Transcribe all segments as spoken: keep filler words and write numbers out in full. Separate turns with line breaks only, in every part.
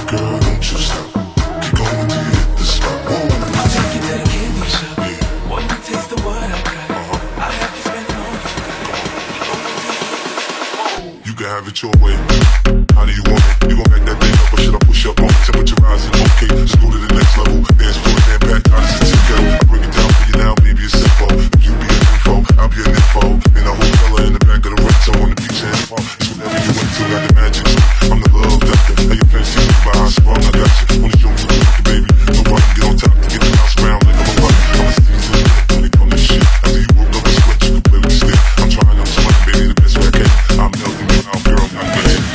Girl, don't you stop. Keep going till you hit the spot. Whoa.
I'll take you to the candy shop. Yeah. Boy, you taste the what I got. Uh-huh. I'll have you spending all you got.
You can have it your way. How do you want it? You gon' back that thing up or should I push up on it? Temperature rising, okay, let's go to the next level. Dance floor, hand back, how does it tickle? I break it down for you now, baby, it's simple. If you be an info, I'll be an info. In a hotel in the back of the rental on the beach and fall. It's whatever you went to, got the magic. I'm the love doctor. How you fancy me by how strong I got you. Wanna show me the fucking baby. No problem, get on top to get the house around like I'm a rock. I'm a season when it comes to shit. After you woke up and sweat, you can play with the stick. I'm trying, I'm sweating, baby, the best way I can. I'm melting you out, girl, I get it.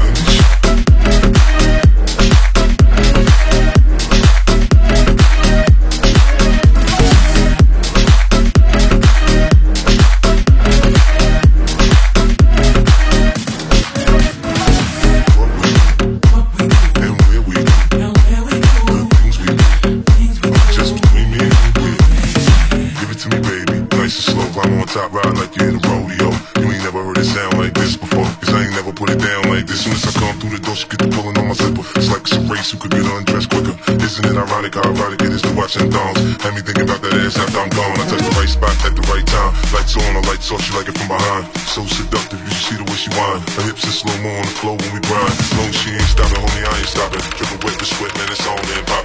Top ride like you're in a rodeo. You ain't never heard it sound like this before, cause I ain't never put it down like this. Soon as I come through the door, she get the pulling on my zipper. It's like it's a race who could get undressed quicker. Isn't it ironic how erotic it is to watch them thongs? Had me thinking about that ass after I'm gone. I touch the right spot at the right time. Lights on, the lights off, she like it from behind. So seductive, you should see the way she whine. Her hips are slow-mo on the floor when we grind. As long as she ain't stopping, homie, I ain't stopping. Dripping wet with sweat, man, it's on and pop.